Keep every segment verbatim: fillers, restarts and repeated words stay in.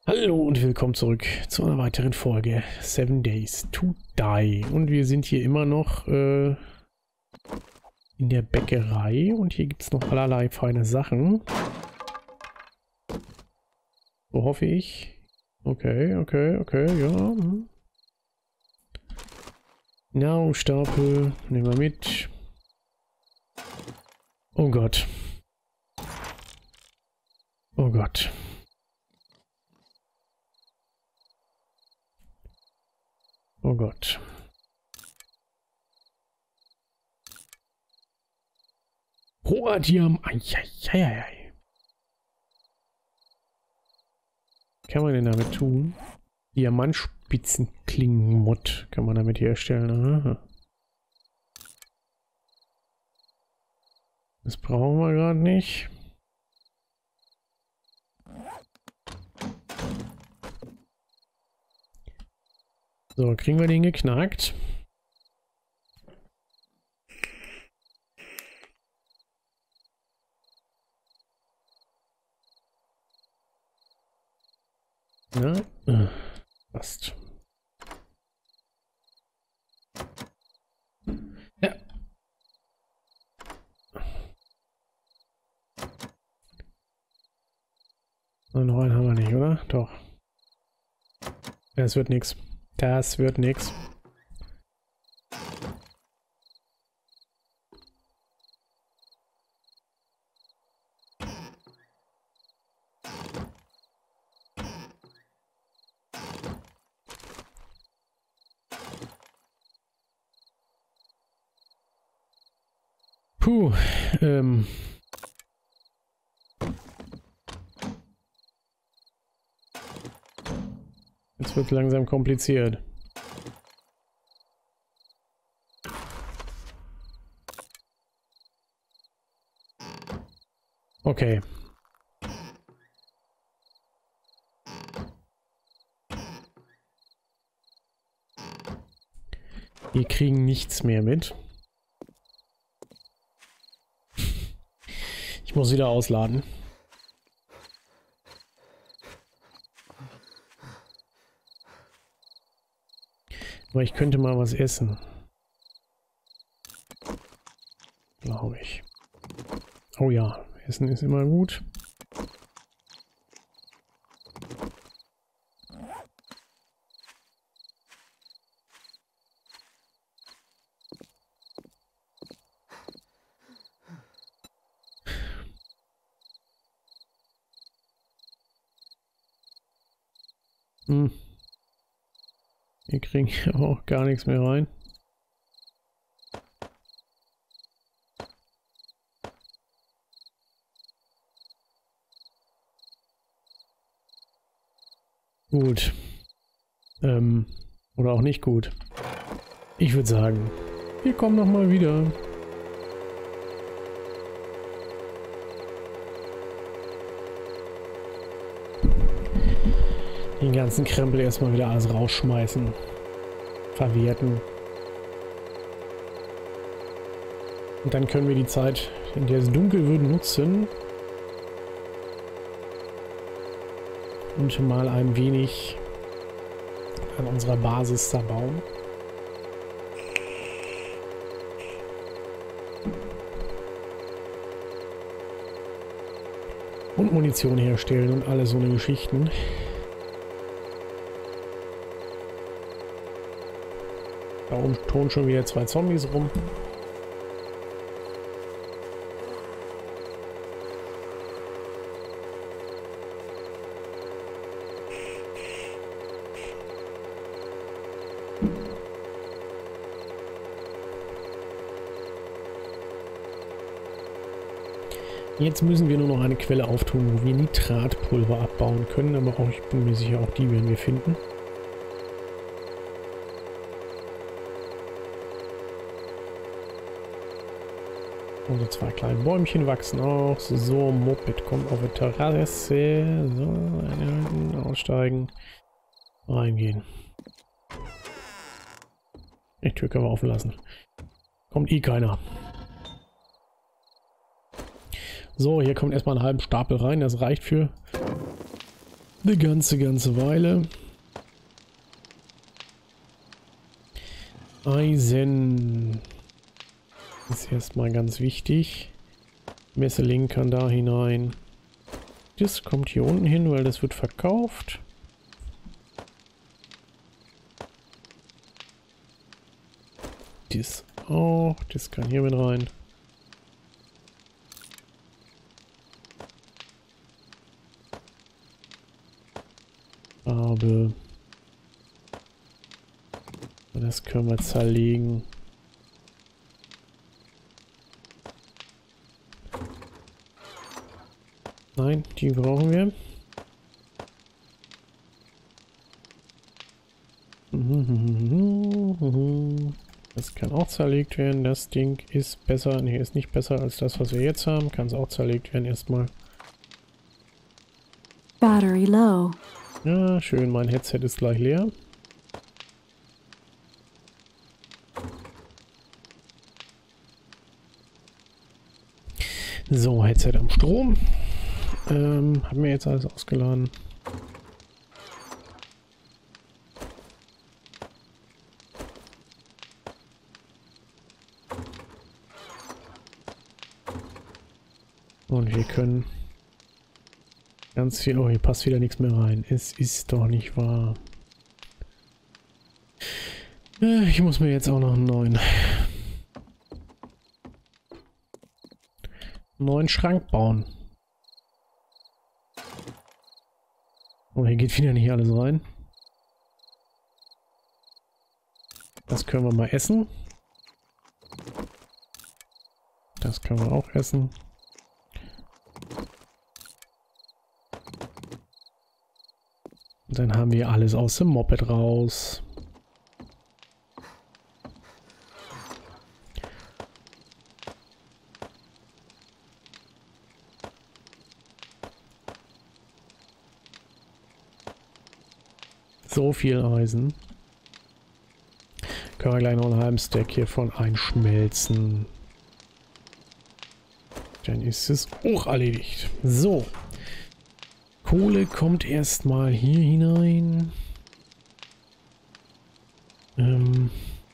Hallo und willkommen zurück zu einer weiteren Folge Seven Days to Die. Und wir sind hier immer noch äh, in der Bäckerei und hier gibt es noch allerlei feine Sachen. So hoffe ich. Okay, okay, okay, ja. Hm. Nahrungsstapel nehmen wir mit. Oh Gott. Oh Gott. Oh Gott. Hoher Diamant. Eieieiei. Was kann man denn damit tun? Diamantspitzenklingenmod kann man damit herstellen. Aha. Das brauchen wir gerade nicht. So, kriegen wir den geknackt. Ja, äh, passt. Ja. Und noch einen haben wir nicht, oder? Doch. Das wird nichts. Das wird nichts. Puh, ähm. Jetzt wird langsam kompliziert. Okay. Wir kriegen nichts mehr mit. Ich muss wieder ausladen. Aber ich könnte mal was essen. Glaube ich. Oh ja, Essen ist immer gut. Hm. Wir kriegen hier auch gar nichts mehr rein. Gut. Ähm, oder auch nicht gut. Ich würde sagen, wir kommen noch mal wieder. Den ganzen Krempel erstmal wieder alles rausschmeißen. Verwerten. Und dann können wir die Zeit, in der es dunkel wird, nutzen. Und mal ein wenig an unserer Basis zerbauen. Und Munition herstellen und alle so eine Geschichten. Da oben turnen schon wieder zwei Zombies rum. Jetzt müssen wir nur noch eine Quelle auftun, wo wir Nitratpulver abbauen können, aber auch, ich bin mir sicher, auch die werden wir finden. Unsere zwei kleinen Bäumchen wachsen auch. So, Moped kommt auf die Terrasse. So, einhalten, aussteigen, reingehen. Die Tür können wir offen lassen. Kommt eh keiner. So, hier kommt erstmal einen halben Stapel rein. Das reicht für Eine ganze, ganze Weile. Eisen ist erstmal ganz wichtig. Messerling kann da hinein. Das kommt hier unten hin, weil das wird verkauft. Das auch. Das kann hier mit rein. Aber das können wir zerlegen. Nein, die brauchen wir. Das kann auch zerlegt werden. Das Ding ist besser. Nee, ist nicht besser als das, was wir jetzt haben. Kann es auch zerlegt werden erstmal. Battery low. Ja, schön. Mein Headset ist gleich leer. So, Headset am Strom. Ähm, haben wir jetzt alles ausgeladen. Und wir können ganz viel... Oh, hier passt wieder nichts mehr rein. Es ist doch nicht wahr. Äh, ich muss mir jetzt auch noch einen neuen... neuen Schrank bauen. Oh, hier geht wieder nicht alles rein. Das können wir mal essen. Das können wir auch essen. Und dann haben wir alles aus dem Moped raus. So viel Eisen. Können wir gleich noch einen halben Stack hiervon einschmelzen. Dann ist es auch erledigt. So. Kohle kommt erstmal hier hinein. Ähm.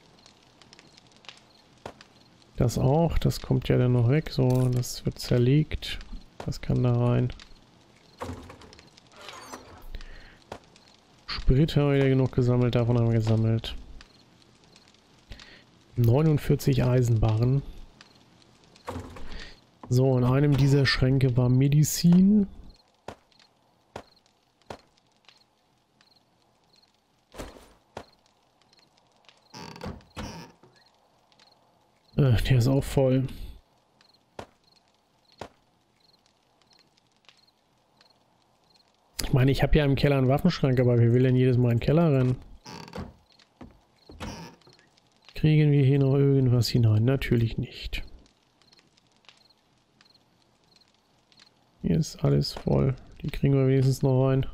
Das auch. Das kommt ja dann noch weg. So, das wird zerlegt. Das kann da rein. Sprit haben wir wieder genug gesammelt, davon haben wir gesammelt. neunundvierzig Eisenbarren. So, in einem dieser Schränke war Medizin. Äh, der ist auch voll. Ich meine, ich habe ja im Keller einen Waffenschrank, aber wer will denn jedes Mal in den Keller rennen? Kriegen wir hier noch irgendwas hinein? Natürlich nicht. Hier ist alles voll. Die kriegen wir wenigstens noch rein.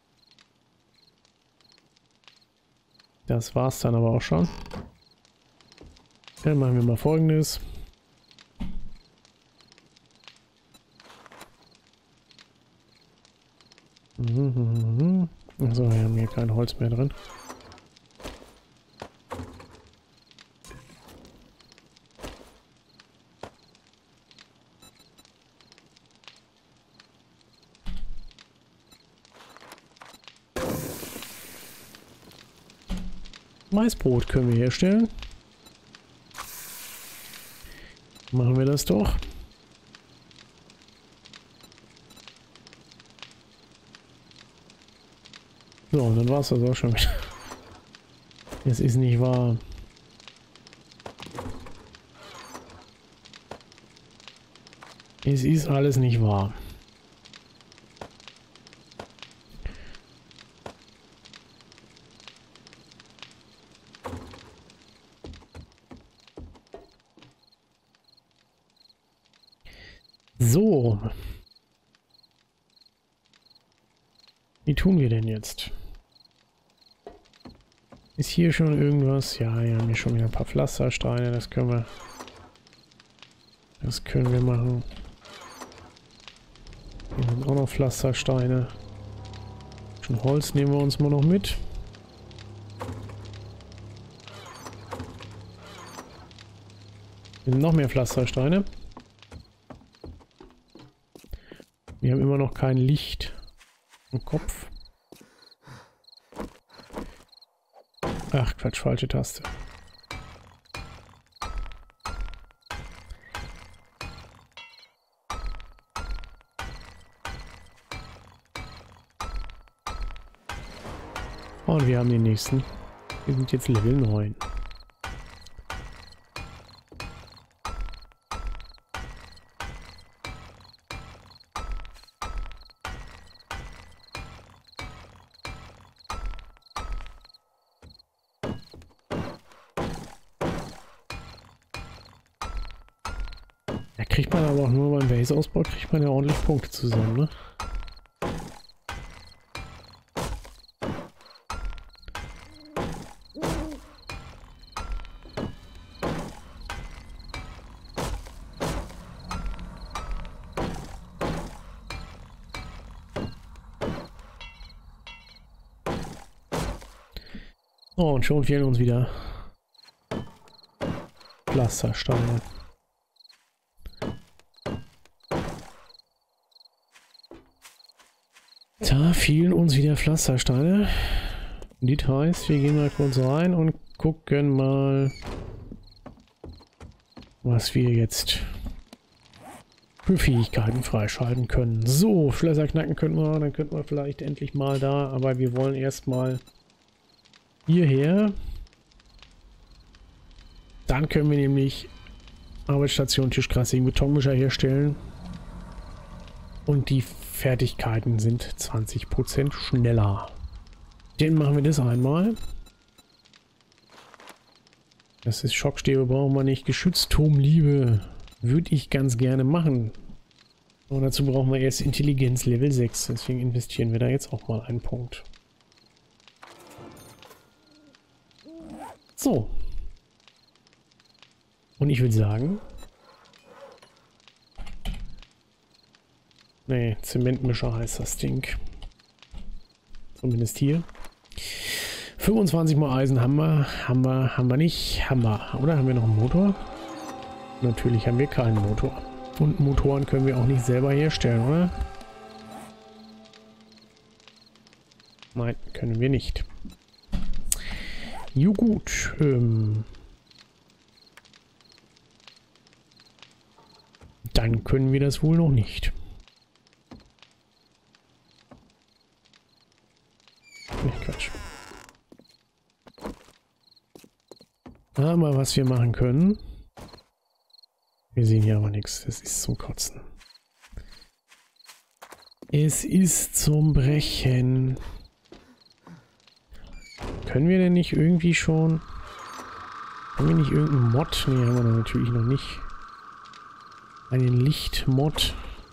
Das war's dann aber auch schon. Dann machen wir mal Folgendes. Mhm, also wir haben hier kein Holz mehr drin. Maisbrot können wir herstellen. Machen wir das doch. So, und dann war es das auch schon wieder. Es ist nicht wahr. Es ist alles nicht wahr. So. Wie tun wir denn jetzt? Ist hier schon irgendwas? Ja, wir haben hier schon wieder ein paar Pflastersteine. Das können wir... Das können wir machen. Hier sind auch noch Pflastersteine. Stückchen Holz nehmen wir uns mal noch mit. Noch mehr Pflastersteine. Wir haben immer noch kein Licht im Kopf. Ach Quatsch, falsche Taste. Und wir haben den nächsten. Wir sind jetzt Level neun. Da kriegt man aber auch nur beim Base-Ausbau, kriegt man ja ordentlich Punkte zusammen, ne? Oh, und schon fehlen uns wieder Pflastersteine. Da fehlen uns wieder Pflastersteine. Das heißt, wir gehen mal kurz rein und gucken mal, was wir jetzt für Fähigkeiten freischalten können. So, Schlösser knacken können wir, dann könnten wir vielleicht endlich mal da, aber wir wollen erstmal hierher. Dann können wir nämlich Arbeitsstation Tischkrassing Betonmischer herstellen. Und die Fertigkeiten sind zwanzig Prozent schneller. Den machen wir das einmal. Das ist Schockstäbe, brauchen wir nicht. Geschützturmliebe würde ich ganz gerne machen. Und dazu brauchen wir erst Intelligenz Level sechs. Deswegen investieren wir da jetzt auch mal einen Punkt. So. Und ich würde sagen... Nee, Zementmischer heißt das Ding. Zumindest hier. fünfundzwanzig mal Eisen haben wir. Haben wir, haben wir nicht. Haben wir. Oder haben wir noch einen Motor? Natürlich haben wir keinen Motor. Und Motoren können wir auch nicht selber herstellen, oder? Nein, können wir nicht. Jo gut. Ähm Dann können wir das wohl noch nicht. Nee, Quatsch. Aber was wir machen können. Wir sehen hier aber nichts. Das ist zum Kotzen. Es ist zum Brechen. Können wir denn nicht irgendwie schon... Haben wir nicht irgendeinen Mod? Ne, haben wir da natürlich noch nicht. Einen Lichtmod.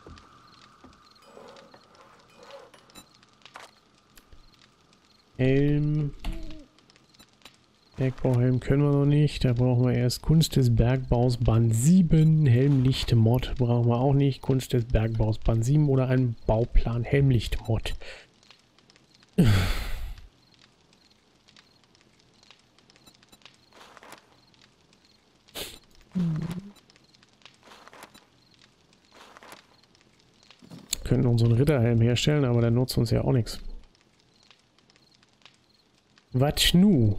Helm. Bergbauhelm können wir noch nicht. Da brauchen wir erst Kunst des Bergbaus Band sieben. Helmlicht-Mod brauchen wir auch nicht. Kunst des Bergbaus Band sieben oder einen Bauplan Helmlicht-Mod. Können unseren Ritterhelm herstellen, aber der nutzt uns ja auch nichts. Was nu?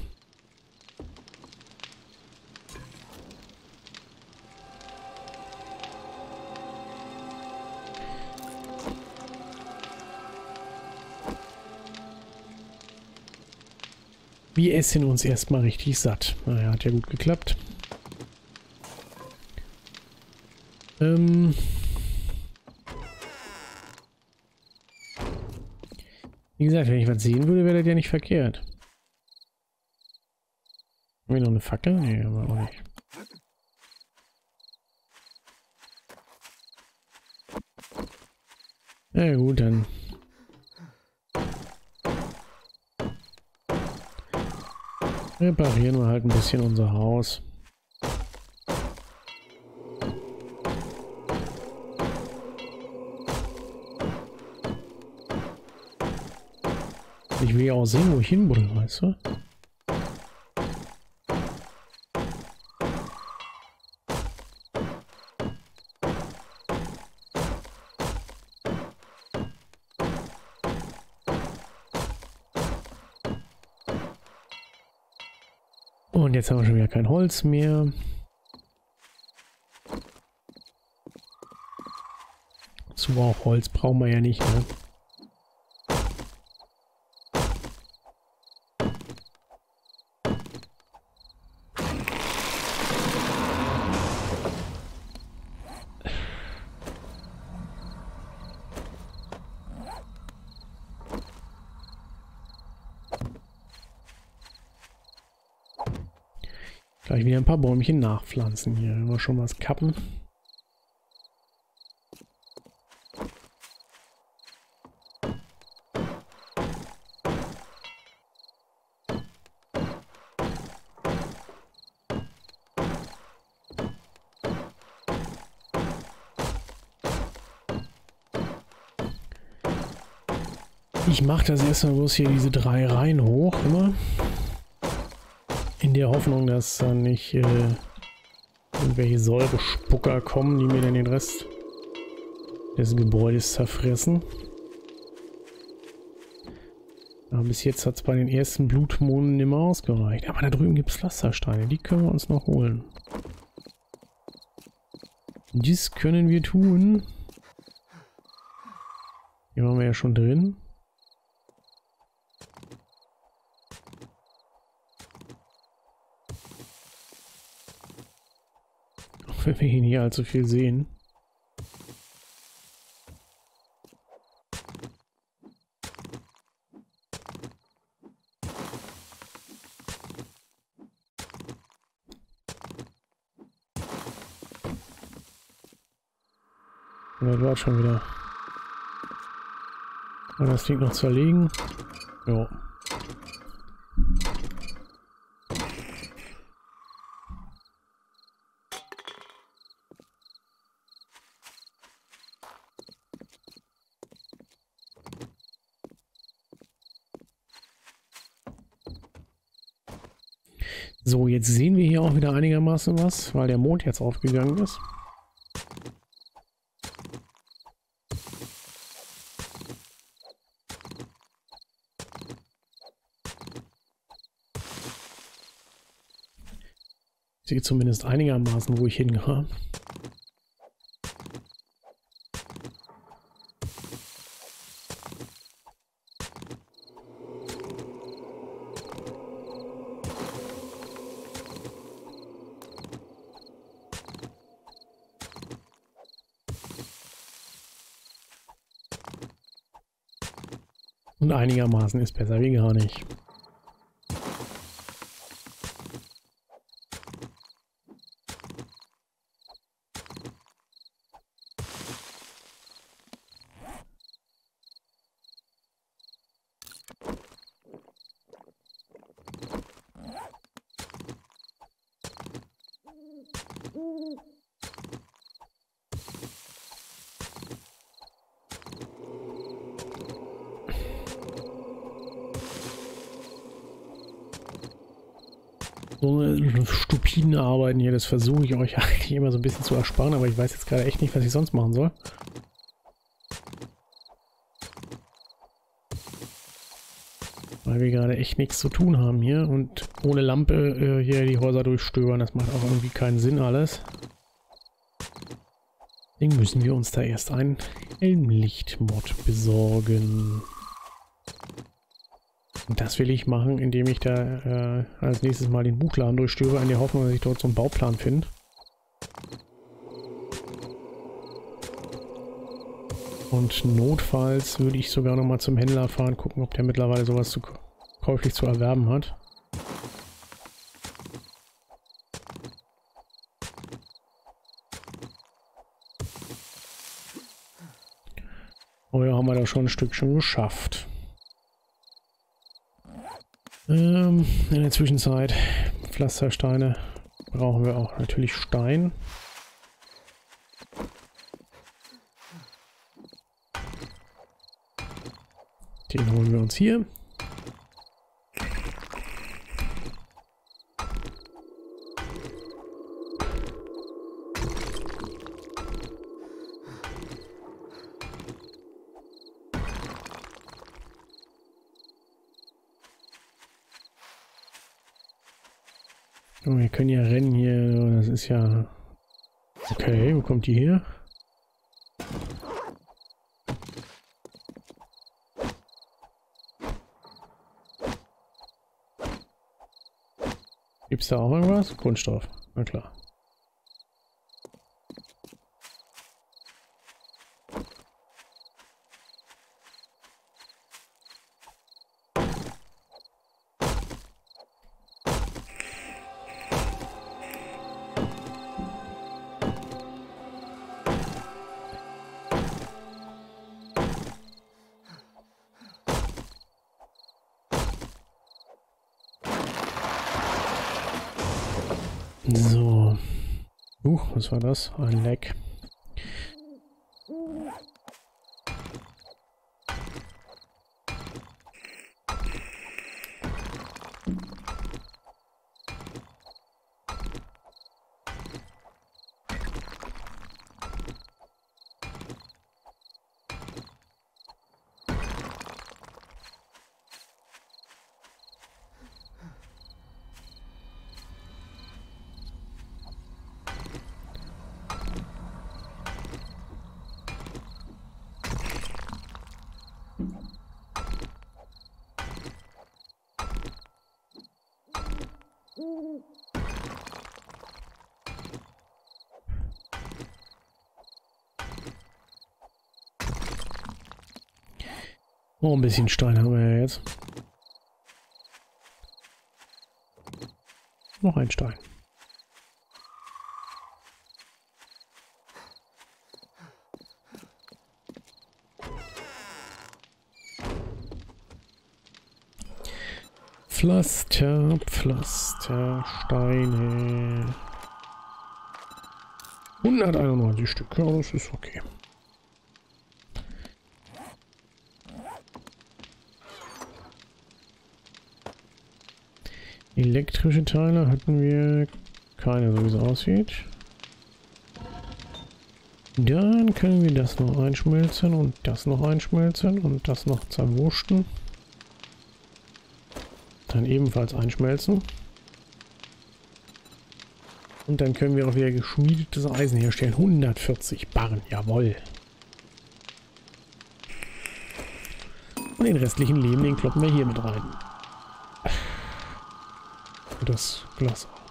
Wir essen uns erstmal richtig satt. Naja, hat ja gut geklappt. Ähm... Wie gesagt, wenn ich was sehen würde, wäre das ja nicht verkehrt. Haben wir noch eine Fackel? Nee, aber auch nicht. Na ja, gut, dann. Reparieren wir halt ein bisschen unser Haus. Ich will ja auch sehen, wo ich hinbringe, weißt du? Und jetzt haben wir schon wieder kein Holz mehr. So, auch Holz brauchen wir ja nicht, ne? Gleich wieder ein paar Bäumchen nachpflanzen hier, wenn wir schon was kappen. Ich mache das erstmal bloß hier diese drei Reihen hoch, immer. In der Hoffnung, dass dann nicht äh, irgendwelche Säurespucker kommen, die mir dann den Rest des Gebäudes zerfressen. Aber bis jetzt hat es bei den ersten Blutmonden immer ausgereicht. Aber da drüben gibt es Pflastersteine, die können wir uns noch holen. Das können wir tun. Hier waren wir ja schon drin. Wenn wir hier nicht allzu viel sehen. Ja, dort schon wieder. Und das Ding noch zerlegen. Jo. So, jetzt sehen wir hier auch wieder einigermaßen was, weil der Mond jetzt aufgegangen ist. Ich sehe zumindest einigermaßen, wo ich hingehe. Und einigermaßen ist besser wie gar nicht. So eine stupide Arbeiten hier, das versuche ich euch eigentlich immer so ein bisschen zu ersparen, aber ich weiß jetzt gerade echt nicht, was ich sonst machen soll. Weil wir gerade echt nichts zu tun haben hier und ohne Lampe äh, hier die Häuser durchstöbern, das macht auch irgendwie keinen Sinn alles. Deswegen müssen wir uns da erst einen Helmlichtmod besorgen. Und das will ich machen, indem ich da äh, als nächstes mal den Buchladen durchstöbe, in der Hoffnung, dass ich dort so einen Bauplan finde. Und notfalls würde ich sogar noch mal zum Händler fahren, gucken, ob der mittlerweile sowas zu, käuflich zu erwerben hat. Oh ja, haben wir da schon ein Stückchen geschafft. Ähm, in der Zwischenzeit Pflastersteine brauchen wir auch natürlich Stein. Den holen wir uns hier. Oh, wir können ja rennen hier. Das ist ja... Okay, wo kommt die her? Gibt's da auch irgendwas? Kunststoff. Na klar. So. Uh, was war das? Ein Leck. Oh, ein bisschen Stein haben wir ja jetzt. Noch ein Stein. Pflaster, Pflaster, Steine. hunderteinundneunzig Stück, ja, das ist okay. Elektrische Teile hatten wir keine, so wie es aussieht. Dann können wir das noch einschmelzen und das noch einschmelzen und das noch zerwursten. Dann ebenfalls einschmelzen. Und dann können wir auch wieder geschmiedetes Eisen herstellen. hundertvierzig Barren, jawohl. Und den restlichen Lehm, den kloppen wir hier mit rein. Das Glas auch.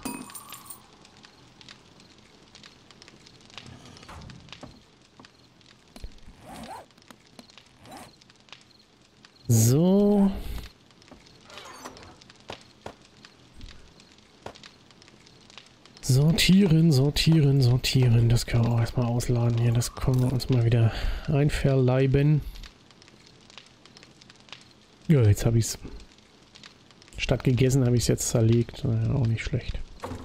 So. Sortieren, sortieren, sortieren. Das können wir auch erstmal ausladen hier. Das können wir uns mal wieder einverleiben. Ja, jetzt habe ich es. Statt gegessen habe ich es jetzt zerlegt. Naja, auch nicht schlecht.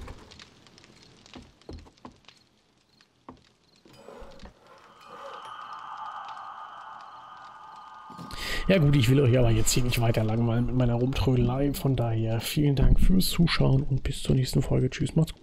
Ja gut, ich will euch aber jetzt hier nicht weiter langweilen mit meiner Rumtrödelei. Von daher vielen Dank fürs Zuschauen und bis zur nächsten Folge. Tschüss, macht's gut.